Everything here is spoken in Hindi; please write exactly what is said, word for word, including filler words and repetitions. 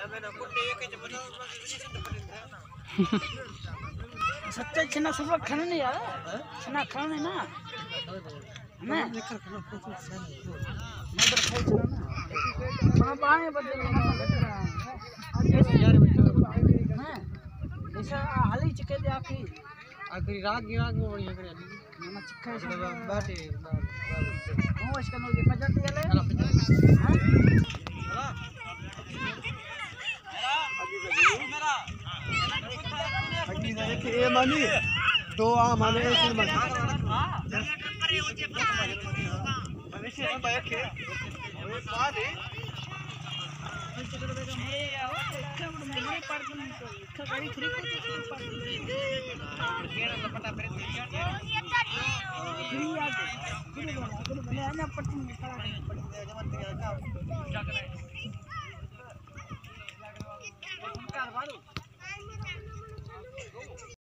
सच्चा छना सब खाने नहीं यार छना खाने ना ना लेकर खाना कुछ नहीं मैं तो खाई छना ना हां बाएं बदल ना ऐसे यार हां ऐसा हाली चिके दे आखी आखरी राग गिराग में बढ़िया करे ना चिक्का से बाटे हां इसका नो देखा जाती है ले हां अग्नि देखे ए मानी तो आ माने ऐसे माने मनुष्य है भाई के ओए पाद है मैं पढ़ नहीं तो इसका गाड़ी फ्री को पढ़ केड़ा लपटा पर फ्री आ फ्री बना तो मैंने आना पट्टी में खड़ा पड़ जमन क्या क्या करे